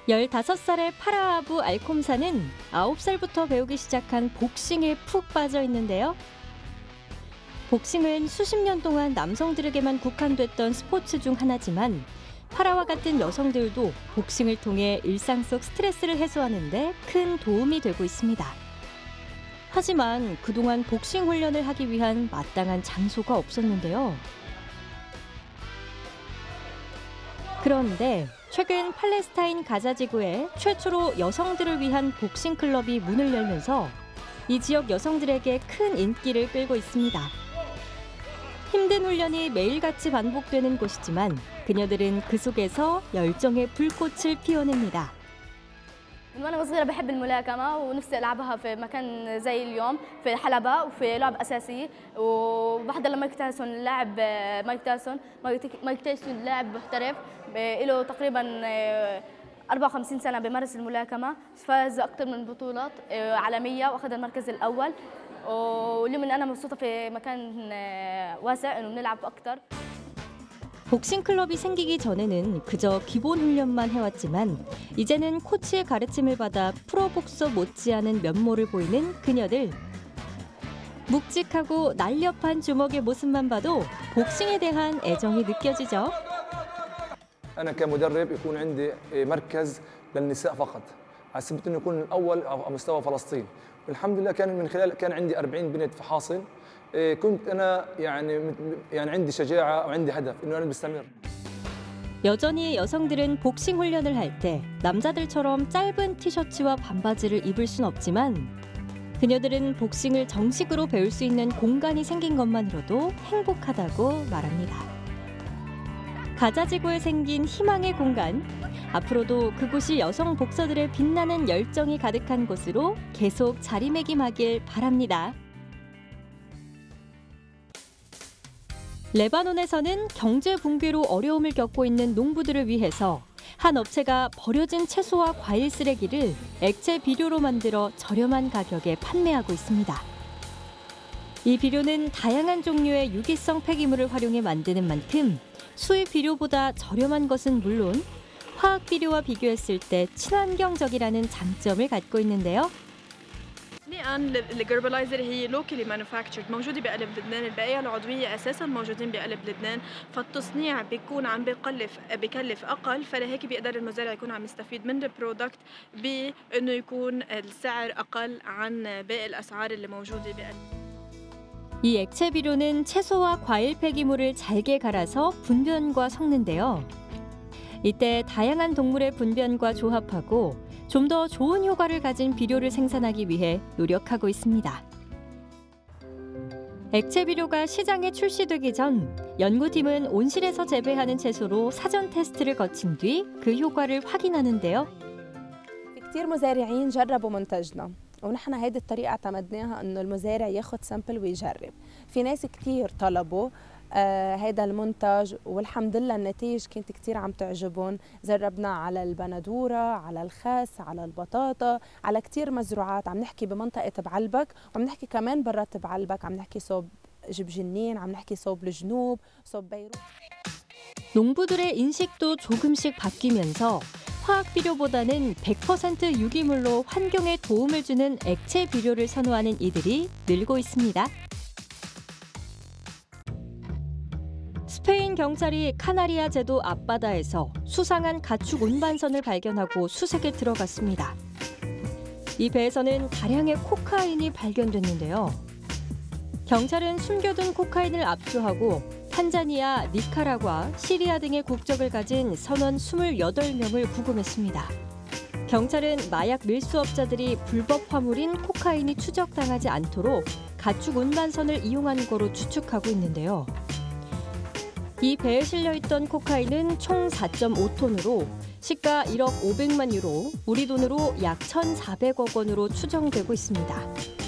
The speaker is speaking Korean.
15살의 파라아부 알콤사는 9살부터 배우기 시작한 복싱에 푹 빠져 있는데요. 복싱은 수십 년 동안 남성들에게만 국한됐던 스포츠 중 하나지만 파라와 같은 여성들도 복싱을 통해 일상 속 스트레스를 해소하는 데 큰 도움이 되고 있습니다. 하지만 그동안 복싱 훈련을 하기 위한 마땅한 장소가 없었는데요. 그런데 최근 팔레스타인 가자 지구에 최초로 여성들을 위한 복싱 클럽이 문을 열면서 이 지역 여성들에게 큰 인기를 끌고 있습니다. 힘든 훈련이 매일같이 반복되는 곳이지만 그녀들은 그 속에서 열정의 불꽃을 피워냅니다. من وانا صغيره بحب الملاكمه ونفسي العبها في مكان زي اليوم في حلبة وفي لعب اساسي وبحضر لمايك تايسون لاعب مايك تايسون لاعب محترف له تقريبا 54 سنه بيمارس الملاكمه فاز اكثر من بطولات عالميه واخذ المركز الاول واليوم انا مبسوطه في مكان واسع انه بنلعب اكثر. 복싱 클럽이 생기기 전에는 그저 기본 훈련만 해왔지만 이제는 코치의 가르침을 받아 프로복서 못지않은 면모를 보이는 그녀들. 묵직하고 날렵한 주먹의 모습만 봐도 복싱에 대한 애정이 느껴지죠. أنا كمدرب يكون عندي مركز للنساء فقط على سبيل إنه يكون الأول على مستوى فلسطين. والحمد لله كان من خلال كان عندي 40 بنت في حاصل. كنت أنا يعني عندي شجاعة وعندي هدف إنه أنا بستمر. 여전히 여성들은 복싱 훈련을 할 때 남자들처럼 짧은 티셔츠와 반바지를 입을 순 없지만 그녀들은 복싱을 정식으로 배울 수 있는 공간이 생긴 것만으로도 행복하다고 말합니다. 가자 지구에 생긴 희망의 공간. 앞으로도 그곳이 여성 복서들의 빛나는 열정이 가득한 곳으로 계속 자리매김하길 바랍니다. 레바논에서는 경제 붕괴로 어려움을 겪고 있는 농부들을 위해서 한 업체가 버려진 채소와 과일 쓰레기를 액체 비료로 만들어 저렴한 가격에 판매하고 있습니다. 이 비료는 다양한 종류의 유기성 폐기물을 활용해 만드는 만큼 수입 비료보다 저렴한 것은 물론 화학 비료와 비교했을 때 친환경적이라는 장점을 갖고 있는데요. الان الجربلايزر هي لوكالي مانيفاكتشرد موجوده بقلب لبنان، البقايا العضويه اساسا موجودين بقلب لبنان، فالتصنيع بيكون عم بكلف اقل، فلهيك بيقدر المزارع يكون عم يستفيد من البرودكت بانه يكون السعر اقل عن باقي الاسعار اللي موجوده بقلب. 이 액체 비료는 채소와 과일 폐기물을 잘게 갈아서 분변과 섞는데요. 이때 다양한 동물의 분변과 조합하고 좀 더 좋은 효과를 가진 비료를 생산하기 위해 노력하고 있습니다. 액체 비료가 시장에 출시되기 전 연구팀은 온실에서 재배하는 채소로 사전 테스트를 거친 뒤 그 효과를 확인하는데요. كثير مزارعين جربوا منتجنا ونحن هيدي الطريقة اعتمدناها انه المزارع ياخذ سامبل ويجرب. في ناس كثير طلبوا هيدا المنتج والحمد لله النتائج كانت كتير عم تعجبهم. جربنا على البندورة، على الخس، على البطاطا، على كتير مزروعات. عم نحكي بمنطقة بعلبك وعم نحكي كمان برات بعلبك. عم نحكي صوب جبجنين، عم نحكي صوب الجنوب، صوب بيروت. 농부들의 인식도 조금씩 바뀌면서 화학 비료보다는 100% 유기물로 환경에 도움을 주는 액체 비료를 선호하는 이들이 늘고 있습니다. 스페인 경찰이 카나리아 제도 앞바다에서 수상한 가축 운반선을 발견하고 수색에 들어갔습니다. 이 배에서는 다량의 코카인이 발견됐는데요. 경찰은 숨겨둔 코카인을 압수하고 탄자니아, 니카라과, 시리아 등의 국적을 가진 선원 28명을 구금했습니다. 경찰은 마약 밀수업자들이 불법 화물인 코카인이 추적당하지 않도록 가축 운반선을 이용한 거로 추측하고 있는데요. 이 배에 실려있던 코카인은 총 4.5톤으로 시가 1억 500만 유로, 우리 돈으로 약 1,400억 원으로 추정되고 있습니다.